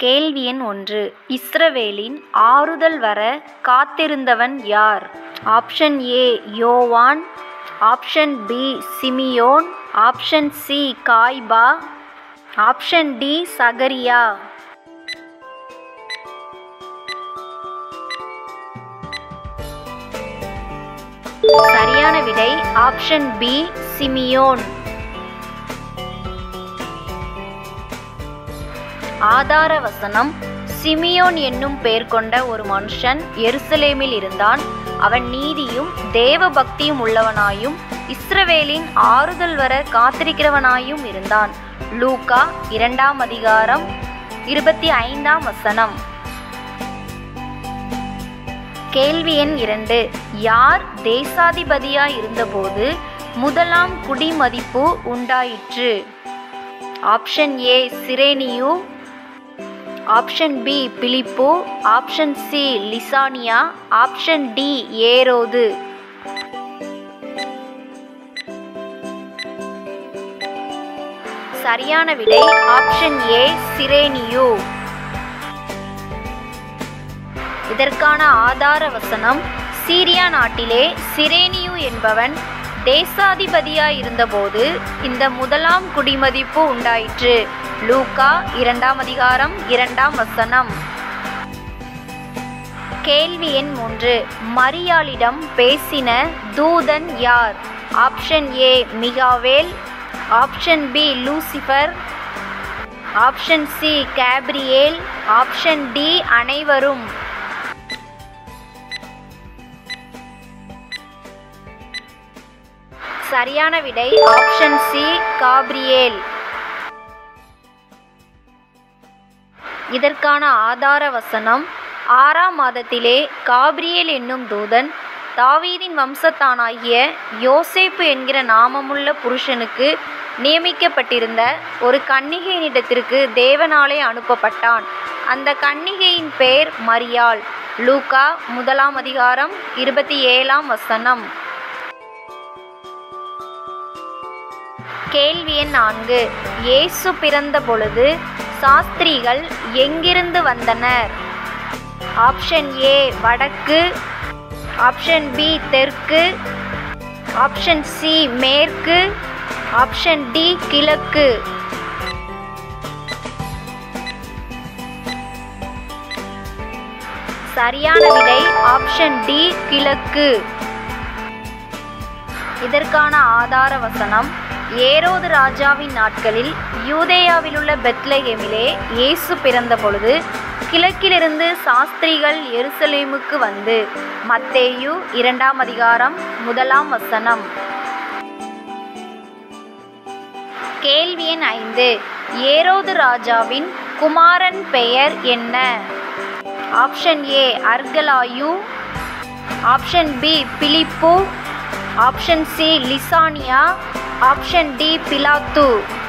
கேள்வி எண் 1. இஸ்ரவேலின் ஆறுதல் வர காத்திருந்தவன் யார்? ஆப்ஷன் ஏ யோவான், ஆப்ஷன் பி சிமியோன், ஆப்ஷன் சி காய்பா, ஆப்ஷன் டி சகரியா. சரியான விடை ஆப்ஷன் பி சிமியோன். ஆதார வசனம்: சிமியோன் என்னும் பெயர் கொண்ட ஒரு மனுஷன் எருசலேமில் இருந்தான். அவன் நீதியும் தேவ பக்தியும் உள்ளவனாயும் இஸ்ரவேலின் ஆறுதல் வர காத்திருக்கிறவனாயும் இருந்தான். லூக்கா 2ஆம் அதிகாரம் 25ஆம் வசனம். கேள்வி எண் 2. யார் தேசாதிபதியாய் இருந்தபோது முதலாம் குடிமதிப்பு உண்டாயிற்று? ஆப்ஷன் ஏ சிரேனியு, ஆப்ஷன் பி பிலிப்பு, ஆப்ஷன் சி லிசானியா, ஆப்ஷன் டி ஏரோது. சரியான விடை ஆப்ஷன் ஏ சிரேனியு. இதற்கான ஆதார வசனம்: சீரியா நாட்டிலே சிரேனியு என்பவன் தேசாதிபதியாய் இருந்தபோது இந்த முதலாம் குடிமதிப்பு உண்டாயிற்று. லூக்கா 2ஆம் அதிகாரம் 2ஆம் வசனம். கேள்வி எண் 3. மரியாளிடம் பேசின தூதன் யார்? ஆப்ஷன் ஏ மிகாவேல், option B Lucifer, option C Gabriel, option D அனைவரும். சரியான விடை ஆப்ஷன் சி காப்ரியேல். இதற்கான ஆதார வசனம்: 6ஆம் மாதத்திலே காப்ரியேல் என்னும் தூதன் தாவீதின் வம்சத்தானாகிய யோசேப்பு என்கிற நாமமுள்ள புருஷனுக்கு நியமிக்கப்பட்டிருந்த ஒரு கன்னிகையினிடத்திற்கு தேவனாலே அனுப்பப்பட்டான். அந்த கன்னிகையின் பெயர் மரியாள். லூக்கா 1ஆம் அதிகாரம் 27ஆம் வசனம். கேள்வி எண் 4. இயேசு பிறந்த பொழுது சாஸ்திரிகள் எங்கிருந்து வந்தனர்? ஆப்ஷன் ஏ வடக்கு, ஆப்ஷன் பி தெற்கு, ஆப்ஷன் சி மேற்கு, ஆப்ஷன் டி கிழக்கு. சரியான விடை ஆப்ஷன் டி கிழக்கு. இதற்கான ஆதார வசனம்: ஏரோது ராஜாவின் நாட்களில் யூதேயாவிலுள்ள பெத்லகேமிலே இயேசு பிறந்த பொழுது கிழக்கிலிருந்து சாஸ்திரிகள் எருசலேமுக்கு வந்து. மத்தேயு 2ஆம் அதிகாரம் 1ஆம் வசனம். கேள்வி எண் 5. ஏரோது ராஜாவின் குமாரன் பெயர் என்ன? ஆப்ஷன் ஏ அர்கலாயு, ஆப்ஷன் பி பிலிப்பு, ஆப்ஷன் சி லிசானியா, ஆப்ஷன் டி பிலாத்து.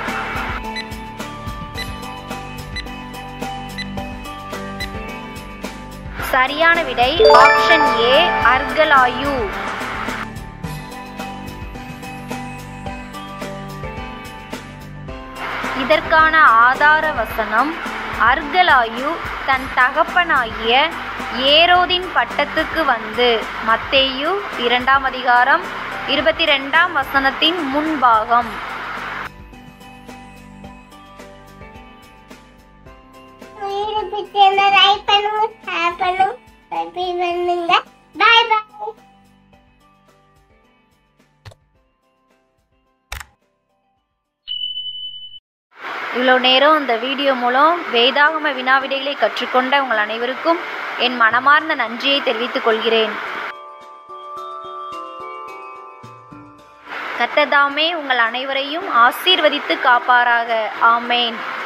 சரியான விடை ஆப்ஷன் ஏ அர்கலாயு. இதற்கான ஆதார வசனம்: அர்கலாயு தன் தகப்பனாகிய ஏரோதின் பட்டத்துக்கு வந்து. மத்தேயு 2ஆம் அதிகாரம் 22ஆம் வசனத்தின் முன்பாகம். இவ்வளோ நேரம் இந்த வீடியோ மூலம் வேதாகம வினாவிடைகளை கற்றுக்கொண்ட உங்கள் அனைவருக்கும் என் மனமார்ந்த நன்றியை தெரிவித்துக் கொள்கிறேன். கர்த்தர் தாமே உங்கள் அனைவரையும் ஆசீர்வதித்து காப்பாராக. ஆமேன்.